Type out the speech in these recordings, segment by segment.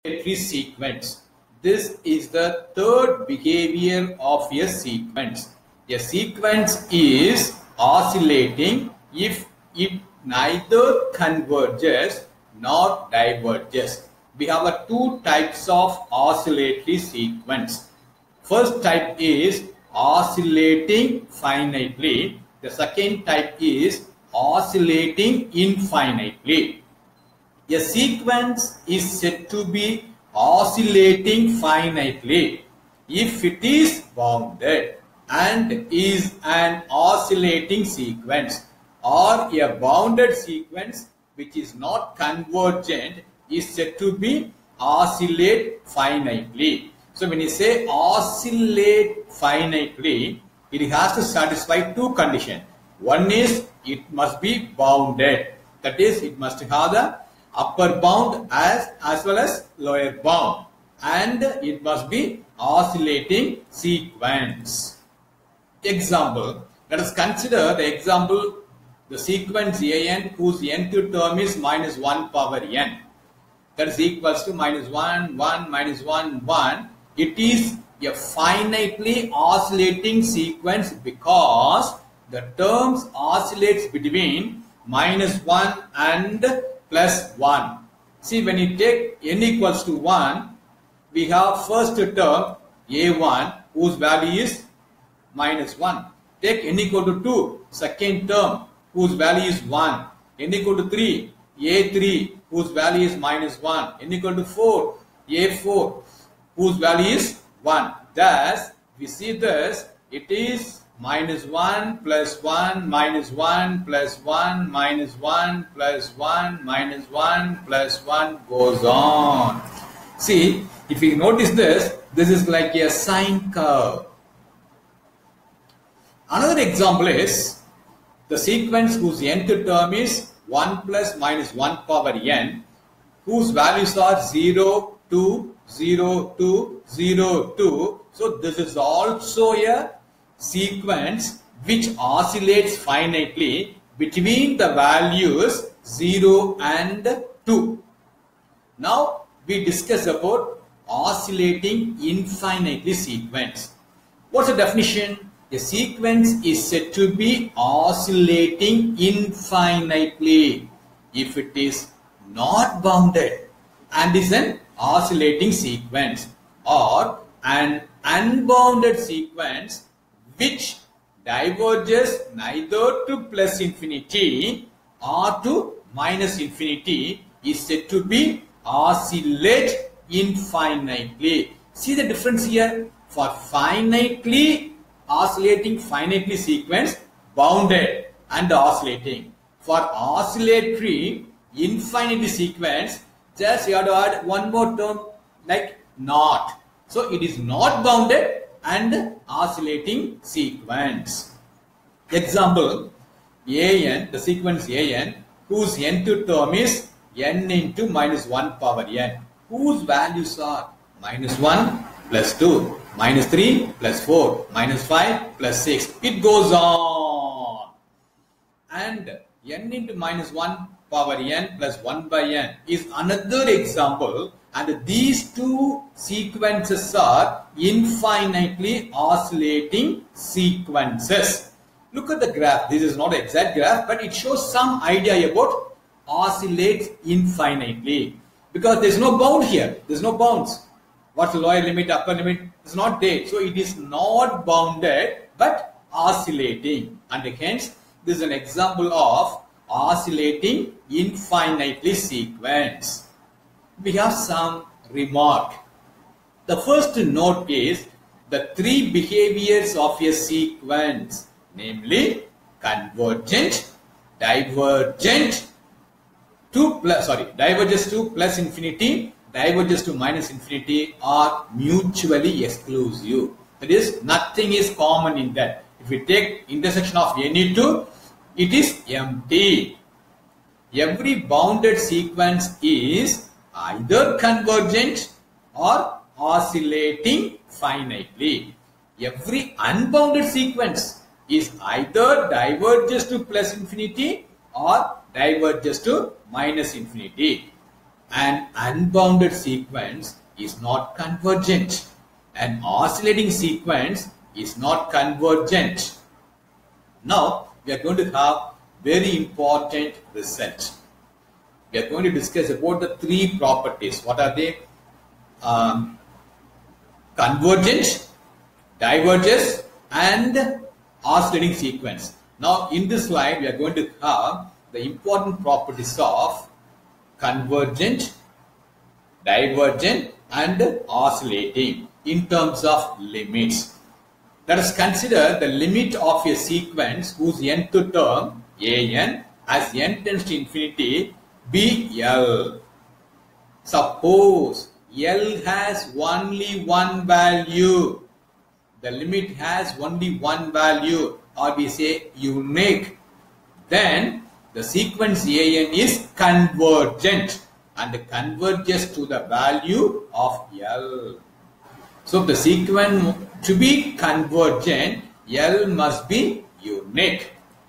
oscillatory sequence. This is the third behavior of a sequence. A sequence is oscillating if it neither converges nor diverges. We have two types of oscillatory sequence. First type is oscillating finitely. The second type is oscillating infinitely. A sequence is said to be oscillating finitely if it is bounded and is an oscillating sequence, or a bounded sequence which is not convergent is said to be oscillate finitely. So when you say oscillate finitely, it has to satisfy two conditions. One is it must be bounded. That is, it must have the upper bound as well as lower bound. And it must be oscillating sequence. Example. Let us consider the example, the sequence an whose nth term is minus 1 power n. That is equals to minus 1, 1, minus 1, 1. It is a finitely oscillating sequence because the terms oscillates between minus 1 and plus 1. See, when you take n equals to 1, we have first term a1 whose value is minus 1. Take n equal to 2, second term whose value is 1. N equal to 3, a3 whose value is minus 1. N equal to 4, a4 whose value is 1. Thus, we see this, it is minus 1 plus 1 minus 1 plus 1 minus 1 plus 1 minus 1 plus 1 goes on. See, if you notice this is like a sine curve. Another example is the sequence whose nth term is 1 plus minus 1 power n, whose values are 0, 2, 0, 2, 0, 2. So this is also a sequence which oscillates finitely between the values 0 and 2. Now we discuss about oscillating infinitely sequence. What's the definition? A sequence is said to be oscillating infinitely if it is not bounded and is an oscillating sequence, or an unbounded sequence which diverges neither to plus infinity or to minus infinity is said to be oscillate infinitely. See the difference here? For finitely oscillating finitely sequence, bounded and oscillating. For oscillatory infinity sequence, just you have to add one more term like not. So it is not bounded and oscillating sequence. Example, an, the sequence an, whose nth term is n into minus 1 power n, whose values are minus 1 plus 2, minus 3 plus 4, minus 5 plus 6. It goes on. And n into minus 1 power n plus 1 by n is another example, and these two sequences are infinitely oscillating sequences. Look at the graph. This is not an exact graph, but it shows some idea about oscillates infinitely, because there is no bound here. There is no bounds. What's the lower limit, upper limit? It's not there. So it is not bounded but oscillating, and hence this is an example of oscillating infinitely sequence. We have some remark. The first note is the three behaviors of a sequence, namely convergent, diverges to plus infinity, diverges to minus infinity, are mutually exclusive. That is, nothing is common in that. If we take intersection of any two, it is empty. Every bounded sequence is either convergent or oscillating finitely. Every unbounded sequence is either diverges to plus infinity or diverges to minus infinity. An unbounded sequence is not convergent. An oscillating sequence is not convergent. Now, we are going to have very important result. We are going to discuss about the three properties. What are they? Convergent, divergence, and oscillating sequence. Now, in this slide, we are going to have the important properties of convergent, divergent, and oscillating in terms of limits. Let us consider the limit of a sequence whose nth term an as n tends to infinity be L. Suppose L has only one value. The limit has only one value, or we say unique. Then the sequence an is convergent and converges to the value of L. So the sequence to be convergent, L must be unique.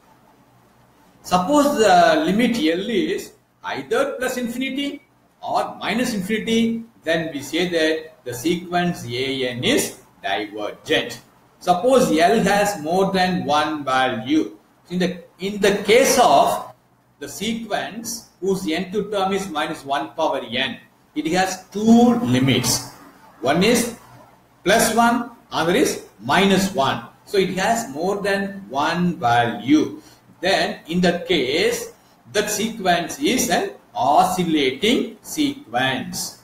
Suppose the limit L is either plus infinity or minus infinity, then we say that the sequence an is divergent. Suppose L has more than one value. In the case of the sequence whose nth term is minus 1 power n, it has two limits. One is plus 1, other is minus 1. So it has more than one value. Then in that case, that sequence is an oscillating sequence.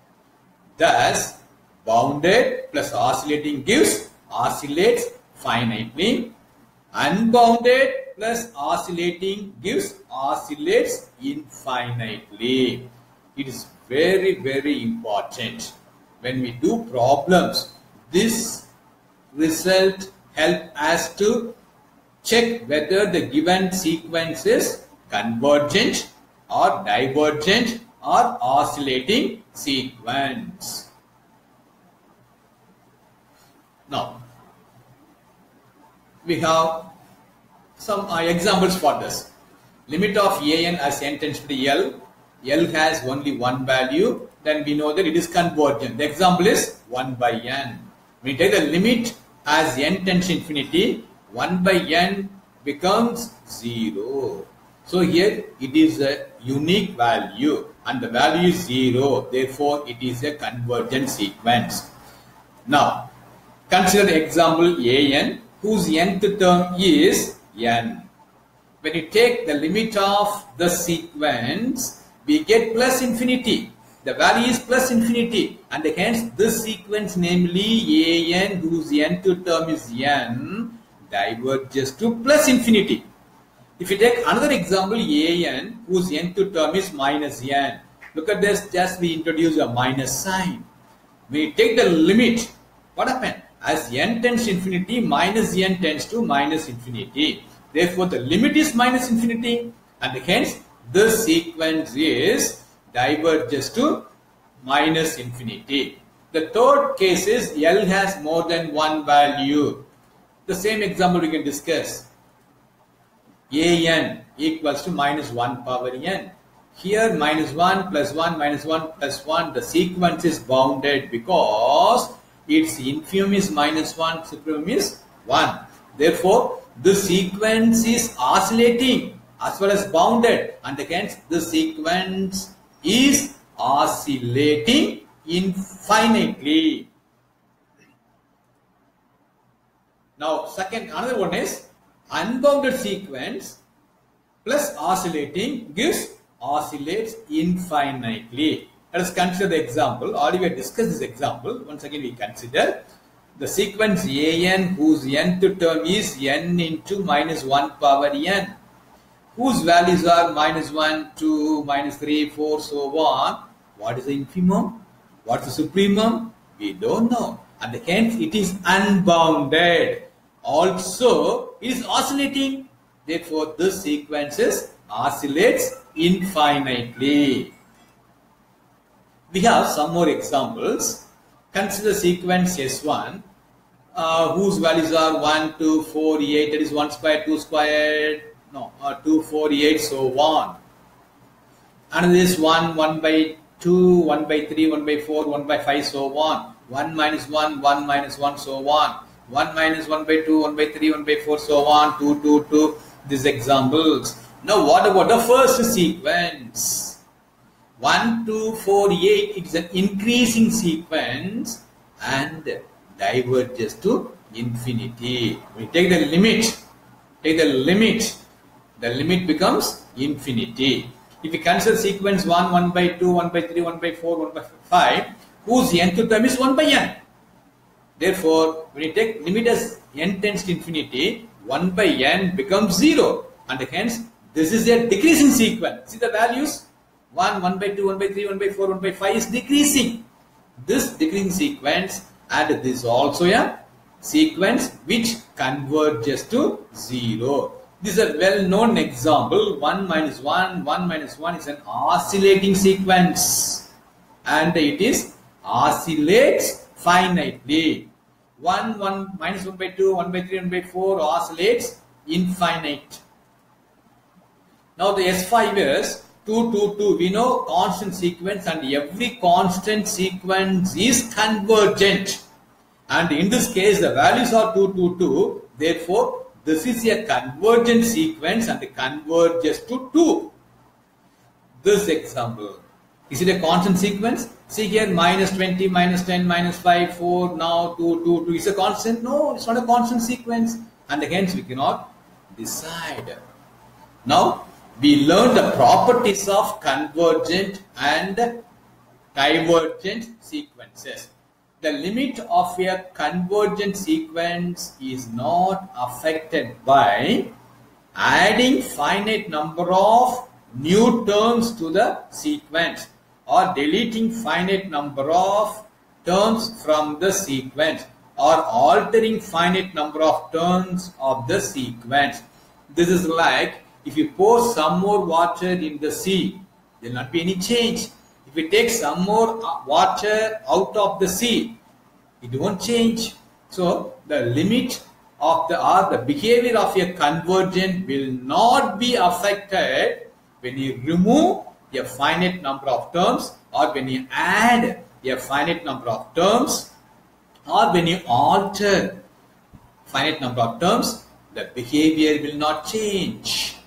Thus, bounded plus oscillating gives oscillates finitely. Unbounded plus oscillating gives oscillates infinitely. It is very, very important. When we do problems, this result helps us to check whether the given sequence is convergent or divergent or oscillating sequence. Now, we have some examples for this. Limit of an as n tends to L. L has only one value. Then we know that it is convergent. The example is 1 by n. When we take the limit as n tends to infinity, 1 by n becomes 0. So here it is a unique value and the value is 0. Therefore, it is a convergent sequence. Now, consider the example an whose nth term is n. When you take the limit of the sequence, we get plus infinity. The value is plus infinity, and hence this sequence, namely an whose nth term is n, diverges to plus infinity. If you take another example an whose nth term is minus n, look at this, just we introduce a minus sign. We take the limit, what happened? As n tends to infinity, minus n tends to minus infinity. Therefore, the limit is minus infinity, and hence this sequence is diverges to minus infinity. The third case is L has more than one value. The same example we can discuss. an equals to minus 1 power n. Here minus 1 plus 1 minus 1 plus 1, the sequence is bounded because its infimum is minus 1, supremum is 1. Therefore, this sequence is oscillating as well as bounded, and hence the sequence is oscillating infinitely. Now, another one is unbounded sequence plus oscillating gives oscillates infinitely. Let us consider the example. Already we have discussed this example. Once again, we consider the sequence an whose nth term is n into minus 1 power n, whose values are minus 1, 2, minus 3, 4, so on. What is the infimum? What is the supremum? We don't know. And hence it is unbounded. Also, it is oscillating. Therefore, this sequence oscillates infinitely. We have some more examples. Consider sequence S1 whose values are 1, 2, 4, 8, that is 1 squared, 2 squared, 2, 4, 8, so on. Another is 1, 1 by 2, 1 by 3, 1 by 4, 1 by 5, so on. 1 minus 1, 1 minus 1, so on. 1 minus 1 by 2, 1 by 3, 1 by 4, so on. 2, 2, 2. These examples. Now what about the first sequence? 1, 2, 4, 8. It is an increasing sequence and diverges to infinity. We take the limit. Take the limit. The limit becomes infinity. If we consider sequence 1, 1 by 2, 1 by 3, 1 by 4, 1 by 5, whose nth term is 1 by n. Therefore, when you take limit as n tends to infinity, 1 by n becomes 0. And hence, this is a decreasing sequence. See the values? 1, 1 by 2, 1 by 3, 1 by 4, 1 by 5 is decreasing. This decreasing sequence and this is also a sequence which converges to 0. This is a well-known example. 1 minus 1, 1 minus 1 is an oscillating sequence. And it is oscillates finitely. 1, 1, minus 1 by 2, 1 by 3, 1 by 4 oscillates infinite. Now the S5 is 2, 2, 2. We know constant sequence and every constant sequence is convergent. And in this case, the values are 2, 2, 2. Therefore, this is a convergent sequence and it converges to 2. This example. Is it a constant sequence? See here, minus 20, minus 10, minus 5, 4, now 2, 2, 2. Is a constant? No, it's not a constant sequence. And hence we cannot decide. Now, we learned the properties of convergent and divergent sequences. The limit of a convergent sequence is not affected by adding finite number of new terms to the sequence or deleting finite number of terms from the sequence or altering finite number of terms of the sequence. This is like if you pour some more water in the sea, there will not be any change. If we take some more water out of the sea, it won't change. So the limit of the behavior of a convergent will not be affected when you remove a finite number of terms or when you add a finite number of terms or when you alter finite number of terms, the behavior will not change.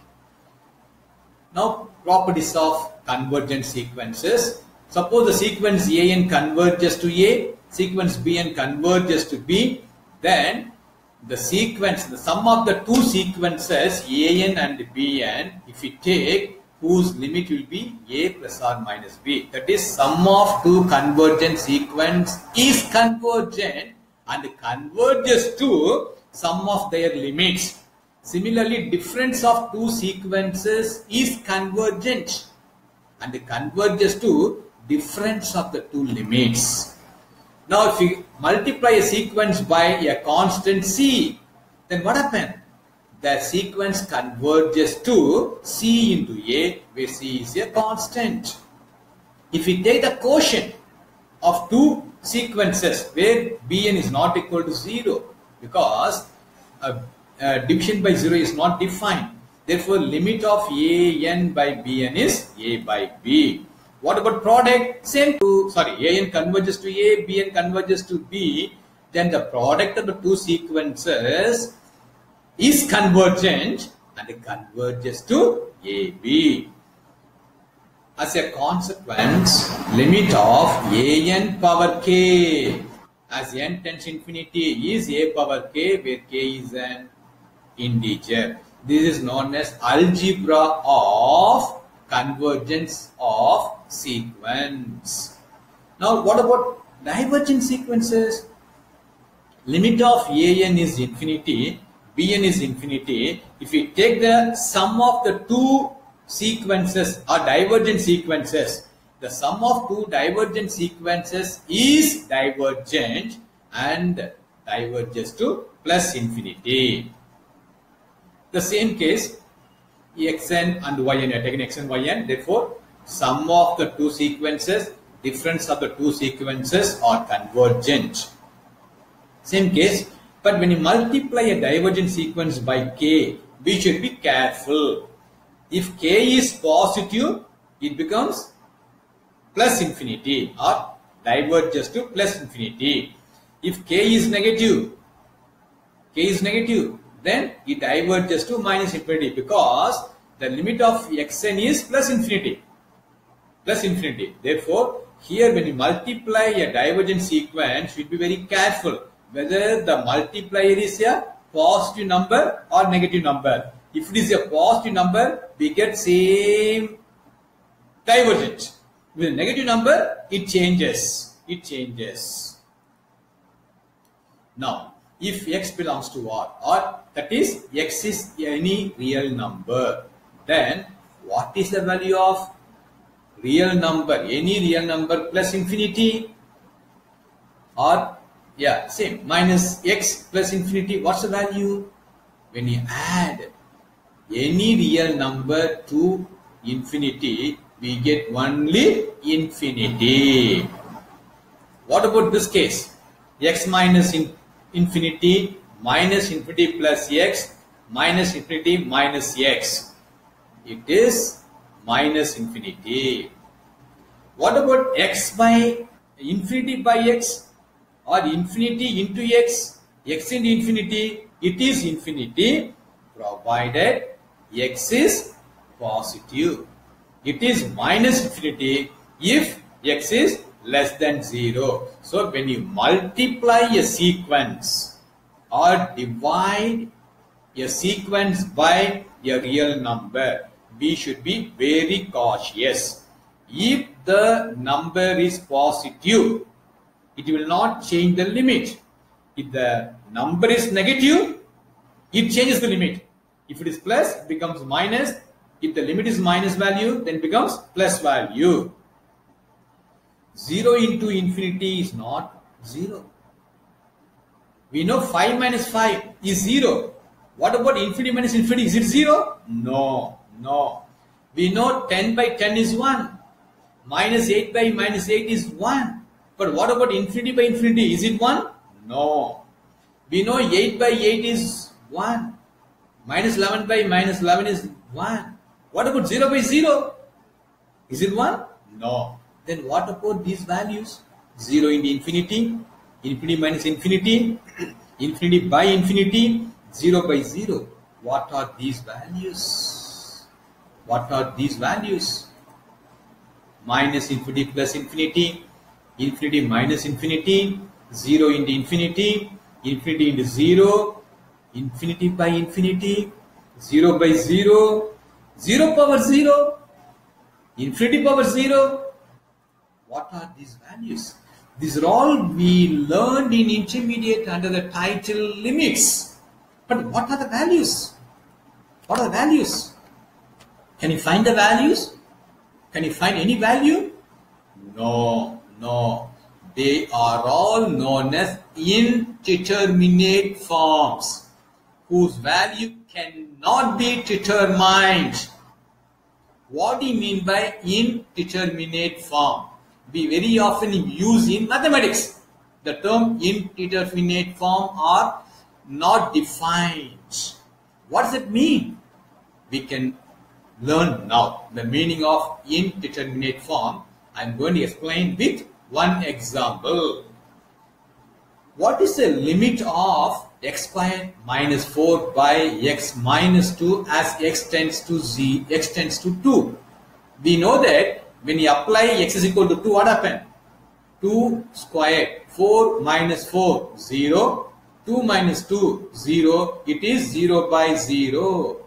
Now, properties of convergent sequences. Suppose the sequence an converges to A, sequence bn converges to B, then the sequence, the sum of the two sequences an and bn, if we take, whose limit will be A plus or minus B. That is, sum of two convergent sequence is convergent and converges to sum of their limits. Similarly, difference of two sequences is convergent and converges to difference of the two limits. Now, if we multiply a sequence by a constant C, then what happens? The sequence converges to C into A, where C is a constant. If we take the quotient of two sequences where Bn is not equal to 0, because division by 0 is not defined. Therefore, limit of An by Bn is A by B. What about product? Same to, An converges to A, Bn converges to B. Then the product of the two sequences is convergent and it converges to AB. As a consequence, limit of An power k as n tends to infinity is A power k, where k is an integer. This is known as algebra of convergence of sequence. Now, what about divergent sequences? Limit of an is infinity, bn is infinity. If we take the sum of the two sequences or divergent sequences, the sum of two divergent sequences is divergent and diverges to plus infinity. The same case, xn and yn, are taken xn, yn. Therefore, sum of the two sequences, difference of the two sequences are convergent. Same case, but when you multiply a divergent sequence by k, we should be careful. If k is positive, it becomes plus infinity or diverges to plus infinity. If k is negative, then it diverges to minus infinity because the limit of xn is plus infinity. Therefore, here when you multiply a divergent sequence, you should be very careful whether the multiplier is a positive number or negative number. If it is a positive number, we get same divergent. With a negative number, it changes. Now, if x belongs to R, or that is x is any real number, then what is the value of real number? Any real number plus infinity, or same minus x plus infinity. What's the value? When you add any real number to infinity, we get only infinity. What about this case? X minus infinity minus infinity plus x minus infinity minus x. It is minus infinity. What about x by infinity by x or infinity into x into infinity? It is infinity provided x is positive. It is minus infinity if x is less than 0. So when you multiply a sequence or divide a sequence by a real number, we should be very cautious. If the number is positive, it will not change the limit. If the number is negative, it changes the limit. If it is plus, it becomes minus. If the limit is minus value, then it becomes plus value. 0 into infinity is not 0. We know 5 minus 5 is 0. What about infinity minus infinity? Is it 0? No. We know 10 by 10 is 1. Minus 8 by minus 8 is 1. But what about infinity by infinity? Is it 1? No. We know 8 by 8 is 1. Minus 11 by minus 11 is 1. What about 0 by 0? Is it 1? No. Then what about these values? 0 into infinity, infinity minus infinity, infinity by infinity, 0 by 0. What are these values? Minus infinity plus infinity, infinity minus infinity, 0 into infinity, infinity into 0, infinity by infinity, 0 by 0, 0 power 0, infinity power 0. What are these values? These are all we learned in intermediate under the title limits. But what are the values? Can you find the values? Can you find any value? No. They are all known as indeterminate forms whose value cannot be determined. What do you mean by indeterminate form? We very often use in mathematics the term indeterminate form are not defined. What does it mean? We can learn now the meaning of indeterminate form. I am going to explain with one example. What is the limit of x squared minus 4 by x minus 2 as x tends to 2? We know that when you apply x is equal to 2, what happened? 2 squared, 4 minus 4, 0, 2 minus 2, 0, it is 0 by 0.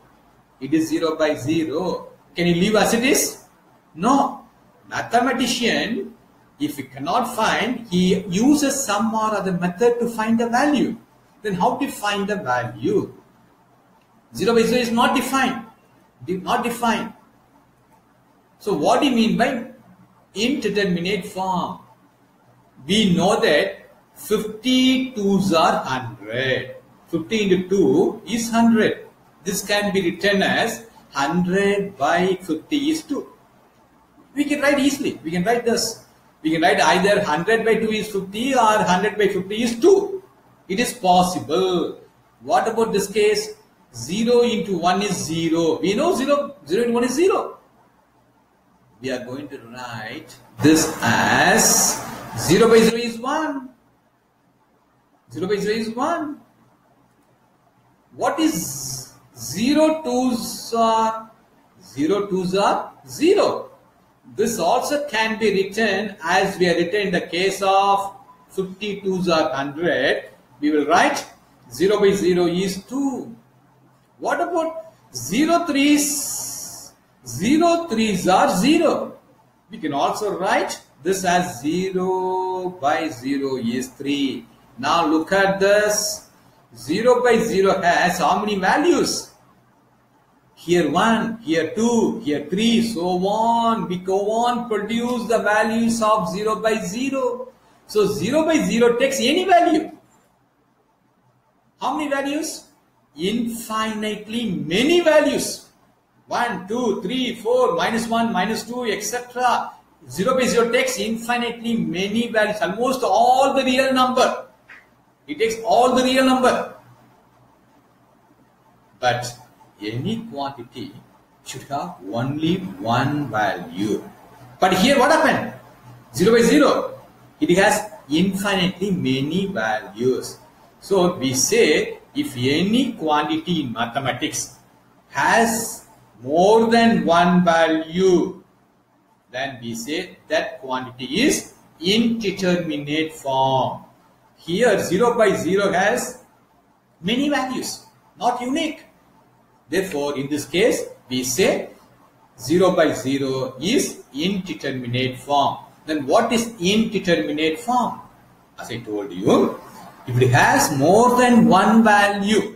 Can you leave as it is? No. Mathematician, if he cannot find, he uses some or other method to find the value. Then how to find the value? 0 by 0 is not defined. So what do you mean by indeterminate form? We know that 50 2s are 100. 50 into 2 is 100. This can be written as 100 by 50 is 2. We can write easily. We can write this. We can write either 100 by 2 is 50 or 100 by 50 is 2. It is possible. What about this case? 0 into 1 is 0. We know 0 into 1 is 0. we are going to write this as 0 by 0 is 1. 0 by 0 is 1. What is 0 2s are? 0 2s are 0. This also can be written as we are written in the case of 50 2s are 100. We will write 0 by 0 is 2. What about 0 3s? 0 3s are 0. We can also write this as 0 by 0 is 3. Now look at this. 0 by 0 has how many values? Here 1, here 2, here 3, so on. We go on, produce the values of 0 by 0. So 0 by 0 takes any value. How many values? Infinitely many values. 1, 2, 3, 4, minus 1, minus 2, etc. 0 by 0 takes infinitely many values, almost all the real number. It takes all the real number. But any quantity should have only one value. But here what happened? 0 by 0. It has infinitely many values. So we say if any quantity in mathematics has more than one value, then we say that quantity is indeterminate form. Here 0 by 0 has many values, not unique. Therefore, in this case, we say 0 by 0 is indeterminate form. Then what is indeterminate form? As I told you, if it has more than one value,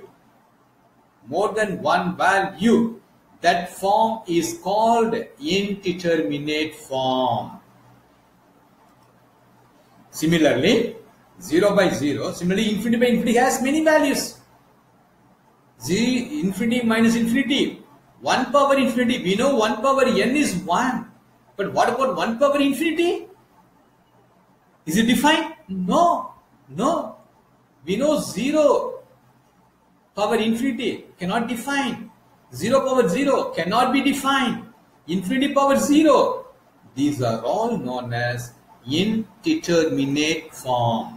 that form is called indeterminate form. Similarly, 0 by 0, similarly infinity by infinity has many values. Infinity minus infinity, 1 power infinity, we know 1 power n is 1. But what about 1 power infinity? Is it defined? No. We know 0 power infinity cannot define. 0 power 0 cannot be defined. Infinity power 0. These are all known as indeterminate form.